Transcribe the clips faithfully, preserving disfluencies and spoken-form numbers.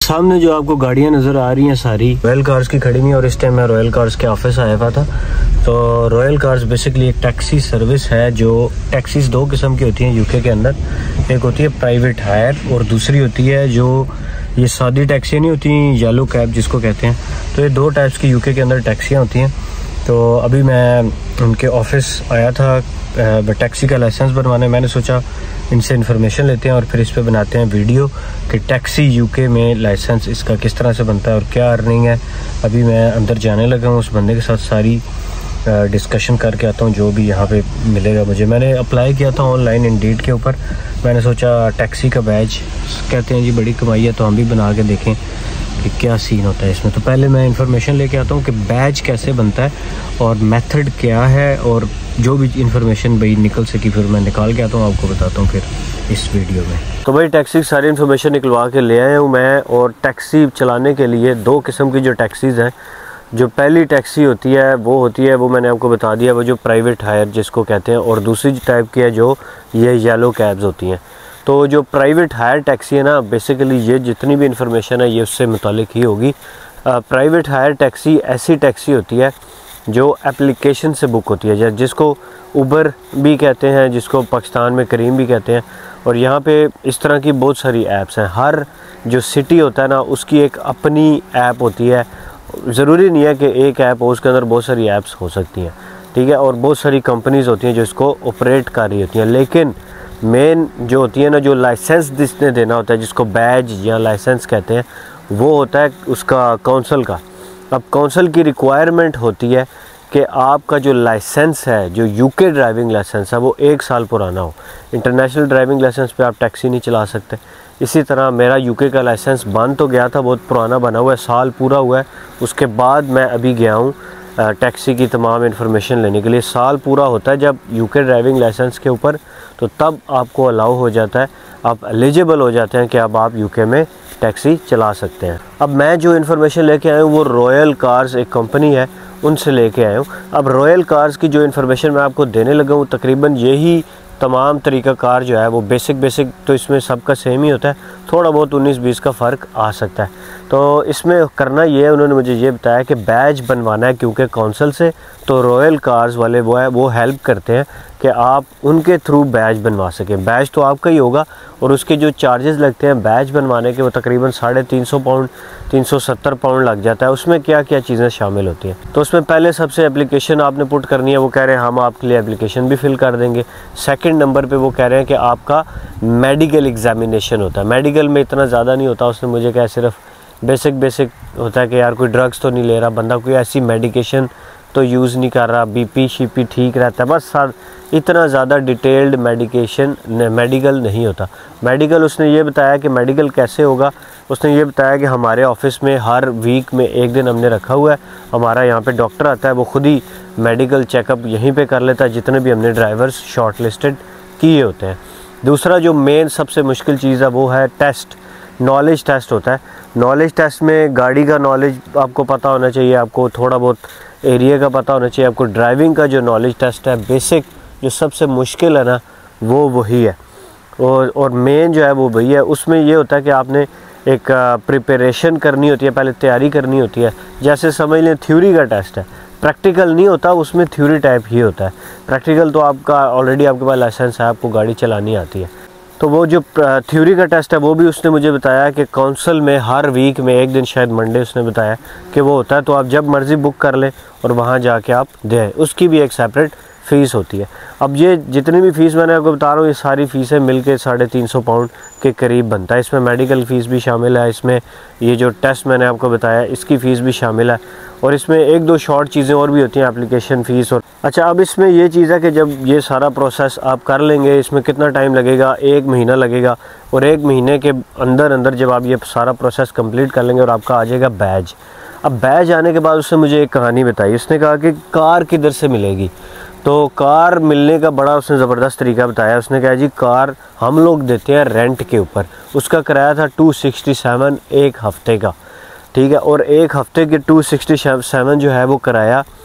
सामने जो आपको गाड़ियां नज़र आ रही हैं सारी रॉयल कार्स की खड़ी हुई हैं और इस टाइम मैं रॉयल कार्स के ऑफिस आया हुआ था। तो रॉयल कार्स बेसिकली एक टैक्सी सर्विस है। जो टैक्सीज दो किस्म की होती हैं यूके के अंदर, एक होती है प्राइवेट हायर और दूसरी होती है जो ये सादी टैक्सी नहीं होती, येलो कैब जिसको कहते हैं। तो ये दो टाइप्स की यूके के अंदर टैक्सियाँ होती हैं। तो अभी मैं उनके ऑफिस आया था टैक्सी का लाइसेंस बनवाने। मैंने सोचा इनसे इन्फॉर्मेशन लेते हैं और फिर इस पे बनाते हैं वीडियो कि टैक्सी यूके में लाइसेंस इसका किस तरह से बनता है और क्या अर्निंग है। अभी मैं अंदर जाने लगा हूँ, उस बंदे के साथ सारी डिस्कशन करके आता हूँ जो भी यहाँ पे मिलेगा मुझे। मैंने अप्लाई किया था ऑनलाइन इंडीड के ऊपर। मैंने सोचा टैक्सी का बैज कहते हैं जी बड़ी कमाई है, तो हम भी बना के देखें कि क्या सीन होता है इसमें। तो पहले मैं इंफॉर्मेशन लेके आता हूँ कि बैज कैसे बनता है और मेथड क्या है, और जो भी इंफॉर्मेशन भाई निकल सकी फिर मैं निकाल के आता हूँ, आपको बताता हूँ फिर इस वीडियो में। तो भाई टैक्सी की सारी इन्फॉर्मेशन निकलवा के ले आया हूँ मैं। और टैक्सी चलाने के लिए दो किस्म की जो टैक्सीज़ हैं, जो पहली टैक्सी होती है वो होती है, वो मैंने आपको बता दिया, वो जो प्राइवेट हायर जिसको कहते हैं, और दूसरी टाइप की है जो ये येलो कैब्स होती हैं। तो जो प्राइवेट हायर टैक्सी है ना, बेसिकली ये जितनी भी इंफॉर्मेशन है ये उससे मुतालिक ही होगी। प्राइवेट हायर टैक्सी ऐसी टैक्सी होती है जो एप्लीकेशन से बुक होती है, जिसको उबर भी कहते हैं, जिसको पाकिस्तान में करीम भी कहते हैं। और यहाँ पे इस तरह की बहुत सारी ऐप्स हैं। हर जो सिटी होता है ना उसकी एक अपनी ऐप होती है। ज़रूरी नहीं है कि एक ऐप हो, उसके अंदर बहुत सारी ऐप्स हो सकती हैं, ठीक है। और बहुत सारी कंपनीज़ होती हैं जो इसको ऑपरेट कर रही होती हैं। लेकिन मेन जो होती है ना, जो लाइसेंस जिसने देना होता है, जिसको बैज या लाइसेंस कहते हैं, वो होता है उसका काउंसिल का। अब काउंसिल की रिक्वायरमेंट होती है कि आपका जो लाइसेंस है, जो यूके ड्राइविंग लाइसेंस है, वो एक साल पुराना हो। इंटरनेशनल ड्राइविंग लाइसेंस पे आप टैक्सी नहीं चला सकते। इसी तरह मेरा यूके का लाइसेंस बन तो गया था, बहुत पुराना बना हुआ है, साल पूरा हुआ है। उसके बाद मैं अभी गया हूँ टैक्सी की तमाम इन्फॉर्मेशन लेने के लिए। साल पूरा होता है जब यूके ड्राइविंग लाइसेंस के ऊपर, तो तब आपको अलाउ हो जाता है, आप एलिजिबल हो जाते हैं कि अब आप यूके में टैक्सी चला सकते हैं। अब मैं जो इन्फॉर्मेशन लेके आया हूँ वो रॉयल कार्स एक कंपनी है, उनसे लेके आया हूँ। अब रॉयल कार्स की जो इन्फॉर्मेशन मैं आपको देने लगा हूँ, तकरीबन यही तमाम तरीका कार जो है वो बेसिक बेसिक तो इसमें सबका सेम ही होता है, थोड़ा बहुत उन्नीस बीस का फ़र्क आ सकता है। तो इसमें करना ये है, उन्होंने मुझे ये बताया कि बैज बनवाना है क्योंकि काउंसिल से, तो रॉयल कार्स वाले वो है वो हेल्प करते हैं कि आप उनके थ्रू बैज बनवा सकें। बैज तो आपका ही होगा और उसके जो चार्जेस लगते हैं बैज बनवाने के वो तकरीबन साढ़े तीन सौ पाउंड तीन सौ सत्तर पाउंड लग जाता है। उसमें क्या क्या चीज़ें शामिल होती हैं, तो उसमें पहले सबसे एप्लीकेशन आपने पुट करनी है। वो कह रहे हैं हम आपके लिए एप्लीकेशन भी फिल कर देंगे। सेकंड नंबर पे वो कह रहे हैं कि आपका मेडिकल एग्जामिनेशन होता है। मेडिकल में इतना ज़्यादा नहीं होता, उसने मुझे कहा सिर्फ बेसिक बेसिक होता है कि यार कोई ड्रग्स तो नहीं ले रहा बंदा, कोई ऐसी मेडिकेशन तो यूज़ नहीं कर रहा, बीपी शीपी ठीक रहता है, बस इतना ज़्यादा डिटेल्ड मेडिकेशन मेडिकल नहीं होता। मेडिकल उसने ये बताया कि मेडिकल कैसे होगा, उसने ये बताया कि हमारे ऑफिस में हर वीक में एक दिन हमने रखा हुआ है, हमारा यहाँ पे डॉक्टर आता है, वो खुद ही मेडिकल चेकअप यहीं पे कर लेता है जितने भी हमने ड्राइवर्स शॉर्ट लिस्टेड किए होते हैं। दूसरा जो मेन सबसे मुश्किल चीज़ है वो है टेस्ट, नॉलेज टेस्ट होता है। नॉलेज टेस्ट में गाड़ी का नॉलेज आपको पता होना चाहिए, आपको थोड़ा बहुत एरिया का पता होना चाहिए, आपको ड्राइविंग का जो नॉलेज टेस्ट है बेसिक जो सबसे मुश्किल है ना वो वही है। और और मेन जो है वो वही है। उसमें ये होता है कि आपने एक प्रिपरेशन करनी होती है, पहले तैयारी करनी होती है। जैसे समझ लें थ्योरी का टेस्ट है, प्रैक्टिकल नहीं होता, उसमें थ्योरी टाइप ही होता है। प्रैक्टिकल तो आपका ऑलरेडी आपके पास लाइसेंस है, आपको गाड़ी चलानी आती है। तो वो जो थ्योरी का टेस्ट है वो भी उसने मुझे बताया कि काउंसिल में हर वीक में एक दिन, शायद मंडे उसने बताया कि वो होता है, तो आप जब मर्ज़ी बुक कर लें और वहाँ जाके आप दें। उसकी भी एक सेपरेट फ़ीस होती है। अब ये जितनी भी फ़ीस मैंने आपको बता रहा हूँ, ये सारी फ़ीसें मिल के साढ़े तीन सौ पाउंड के करीब बनता है। इसमें मेडिकल फ़ीस भी शामिल है, इसमें ये जो टेस्ट मैंने आपको बताया इसकी फ़ीस भी शामिल है, और इसमें एक दो शॉर्ट चीज़ें और भी होती हैं, एप्लीकेशन फ़ीस। और अच्छा, अब इसमें ये चीज़ है कि जब ये सारा प्रोसेस आप कर लेंगे, इसमें कितना टाइम लगेगा, एक महीना लगेगा, और एक महीने के अंदर अंदर जब आप ये सारा प्रोसेस कंप्लीट कर लेंगे और आपका आ जाएगा बैज। अब बैज आने के बाद उसने मुझे एक कहानी बताई। उसने कहा कि कार किधर से मिलेगी, तो कार मिलने का बड़ा उसने ज़बरदस्त तरीका बताया। उसने कहा जी कार हम लोग देते हैं रेंट के ऊपर। उसका किराया था टू सिक्सटी सेवन एक हफ़्ते का, ठीक है। और एक हफ़्ते के टू सिक्सटी सेवन जो है वो किराया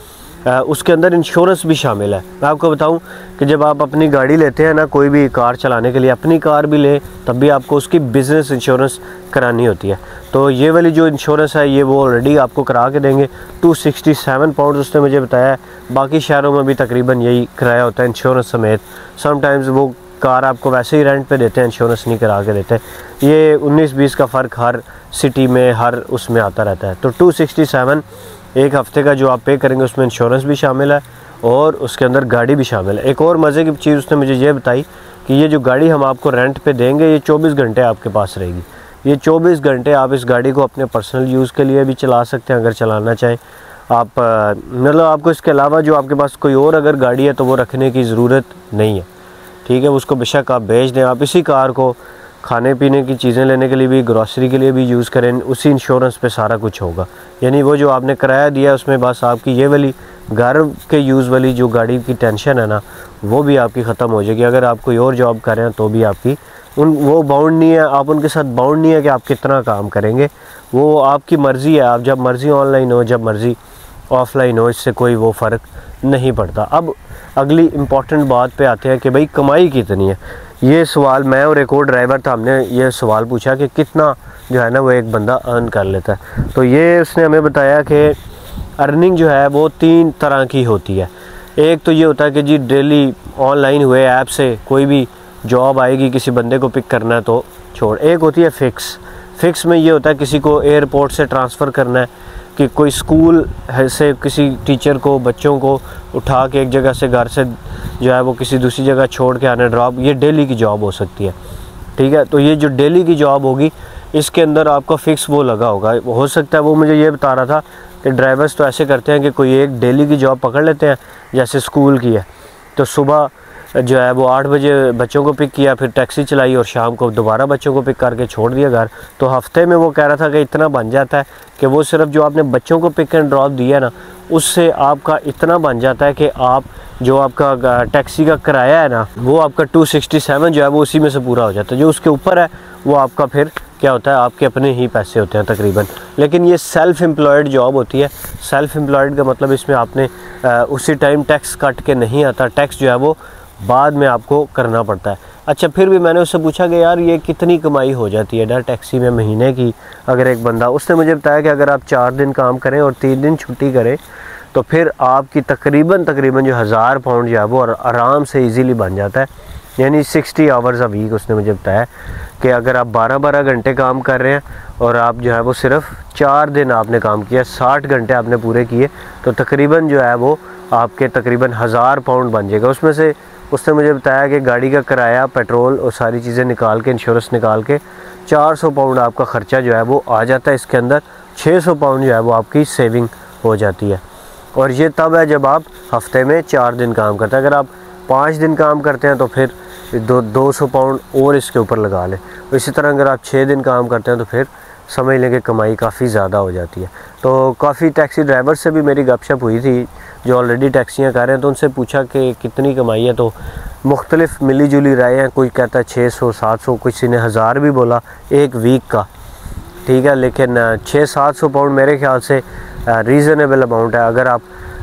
उसके अंदर इंश्योरेंस भी शामिल है। मैं आपको बताऊं कि जब आप अपनी गाड़ी लेते हैं ना, कोई भी कार चलाने के लिए, अपनी कार भी ले तब भी आपको उसकी बिज़नेस इंश्योरेंस करानी होती है। तो ये वाली जो इंश्योरेंस है ये वो ऑलरेडी आपको करा के देंगे। टू सिक्सटी सेवन पाउंड उसने मुझे बताया। बाकी शहरों में भी तकरीबन यही किराया होता है इंश्योरेंस समेत। समटाइम्स वो कार आपको वैसे ही रेंट पे देते हैं, इंश्योरेंस नहीं करा के देते। ये उन्नीस बीस का फ़र्क हर सिटी में हर उसमें आता रहता है। तो टू सिक्सटी सेवन एक हफ़्ते का जो आप पे करेंगे उसमें इंश्योरेंस भी शामिल है और उसके अंदर गाड़ी भी शामिल है। एक और मज़े की चीज़ उसने मुझे ये बताई कि ये जो गाड़ी हम आपको रेंट पे देंगे ये चौबीस घंटे आपके पास रहेगी। ये चौबीस घंटे आप इस गाड़ी को अपने पर्सनल यूज़ के लिए भी चला सकते हैं अगर चलाना चाहें आप। मतलब आपको इसके अलावा जो आपके पास कोई और अगर गाड़ी है तो वो रखने की ज़रूरत नहीं है, ठीक है। उसको बेशक आप बेच दें, आप इसी कार को खाने पीने की चीज़ें लेने के लिए भी, ग्रॉसरी के लिए भी यूज़ करें, उसी इंश्योरेंस पे सारा कुछ होगा। यानी वो जो आपने किराया दिया उसमें बस आपकी ये वाली घर के यूज़ वाली जो गाड़ी की टेंशन है ना वो भी आपकी ख़त्म हो जाएगी। अगर आप कोई और जॉब कर रहे हैं तो भी आपकी उन वो बाउंड नहीं है, आप उनके साथ बाउंड नहीं है कि आप कितना काम करेंगे, वो आपकी मर्ज़ी है। आप जब मर्ज़ी ऑनलाइन हो, जब मर्ज़ी ऑफलाइन हो, इससे कोई वो फ़र्क नहीं पड़ता। अब अगली इम्पॉर्टेंट बात पे आते हैं कि भाई कमाई कितनी है। ये सवाल मैं और एक और ड्राइवर था, हमने ये सवाल पूछा कि कितना जो है ना वो एक बंदा अर्न कर लेता है। तो ये उसने हमें बताया कि अर्निंग जो है वो तीन तरह की होती है। एक तो ये होता है कि जी डेली ऑनलाइन हुए ऐप से कोई भी जॉब आएगी, किसी बंदे को पिक करना है तो छोड़। एक होती है फ़िक्स। फ़िक्स में ये होता है किसी को एयरपोर्ट से ट्रांसफ़र करना है, कि कोई स्कूल से किसी टीचर को बच्चों को उठा के एक जगह से घर से जो है वो किसी दूसरी जगह छोड़ के आने ड्रॉप, ये डेली की जॉब हो सकती है, ठीक है। तो ये जो डेली की जॉब होगी इसके अंदर आपका फ़िक्स वो लगा होगा। हो सकता है वो मुझे ये बता रहा था कि ड्राइवर्स तो ऐसे करते हैं कि कोई एक डेली की जॉब पकड़ लेते हैं, जैसे स्कूल की है तो सुबह जो है वो आठ बजे बच्चों को पिक किया, फिर टैक्सी चलाई और शाम को दोबारा बच्चों को पिक करके छोड़ दिया घर। तो हफ्ते में वो कह रहा था कि इतना बन जाता है कि वो सिर्फ जो आपने बच्चों को पिक एंड ड्रॉप दिया ना उससे आपका इतना बन जाता है कि आप जो आपका टैक्सी का किराया है ना वो आपका टू सिक्सटी सेवन जो है वो उसी में से पूरा हो जाता है। जो उसके ऊपर है वो आपका फिर क्या होता है, आपके अपने ही पैसे होते हैं तकरीबन। लेकिन ये सेल्फ़ एम्प्लॉयड जॉब होती है। सेल्फ़ एम्प्लॉयड का मतलब इसमें आपने आ, उसी टाइम टैक्स काट के नहीं आता, टैक्स जो है वो बाद में आपको करना पड़ता है। अच्छा, फिर भी मैंने उससे पूछा कि यार ये कितनी कमाई हो जाती है ना टैक्सी में महीने की अगर एक बंदा। उसने मुझे बताया कि अगर आप चार दिन काम करें और तीन दिन छुट्टी करें तो फिर आपकी तकरीबन तकरीबन जो हज़ार पाउंड जो है वो आराम से इजीली बन जाता है। यानी सिक्सटी आवर्स अ वीक उसने मुझे बताया कि अगर आप बारह बारह घंटे काम कर रहे हैं और आप जो है वो सिर्फ चार दिन आपने काम किया, साठ घंटे आपने पूरे किए, तो तकरीबन जो है वो आपके तकरीबन हज़ार पाउंड बन जाएगा। उसमें से उसने मुझे बताया कि गाड़ी का किराया, पेट्रोल और सारी चीज़ें निकाल के, इंश्योरेंस निकाल के चार सौ पाउंड आपका ख़र्चा जो है वो आ जाता है। इसके अंदर छः सौ पाउंड जो है वो आपकी सेविंग हो जाती है। और ये तब है जब आप हफ्ते में चार दिन काम करते हैं। अगर आप पाँच दिन काम करते हैं तो फिर दो दो सौ पाउंड और इसके ऊपर लगा लें। इसी तरह अगर आप छः दिन काम करते हैं तो फिर समझ लें कि कमाई काफ़ी ज़्यादा हो जाती है। तो काफ़ी टैक्सी ड्राइवर से भी मेरी गपशप हुई थी जो ऑलरेडी टैक्सियाँ कर रहे हैं, तो उनसे पूछा कि कितनी कमाई है, तो मुख्तलिफ मिली जुली राय हैं। कोई कहता है छः सौ सात सौ, किसी ने हज़ार भी बोला एक वीक का, ठीक है। लेकिन छः सात सौ पाउंड मेरे ख्याल से रीज़नेबल अमाउंट है। अगर आप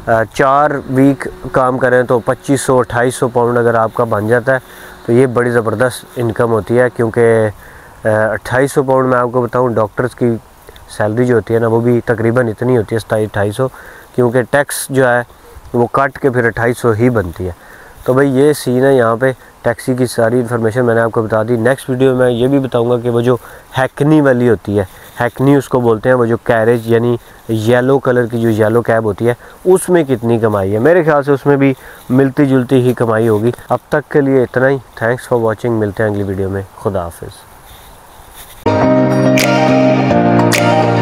चार वीक काम करें तो पच्चीस सौ अट्ठाईस सौ पाउंड अगर आपका बन जाता है तो ये बड़ी ज़बरदस्त इनकम होती है। क्योंकि अट्ठाईस सौ पाउंड मैं आपको बताऊं डॉक्टर्स की सैलरी जो होती है ना वो भी तकरीबन इतनी होती है, सताईस अट्ठाईस सौ, क्योंकि टैक्स जो है वो काट के फिर अट्ठाईस सौ ही बनती है। तो भाई ये सीन है यहाँ पे। टैक्सी की सारी इन्फॉर्मेशन मैंने आपको बता दी। नेक्स्ट वीडियो में ये भी बताऊंगा कि वो जो हैकनी वाली होती है, हैकनी उसको बोलते हैं, वो जो कैरेज यानी येलो कलर की जो येलो कैब होती है उसमें कितनी कमाई है। मेरे ख्याल से उसमें भी मिलती जुलती ही कमाई होगी। अब तक के लिए इतना ही। Thanks for watching. मिलते हैं अगली वीडियो में। खुदा हाफिज़।